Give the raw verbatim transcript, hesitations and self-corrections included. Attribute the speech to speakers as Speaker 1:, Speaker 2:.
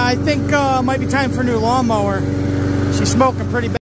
Speaker 1: I think uh, might be time for a new lawnmower. She's smoking pretty bad.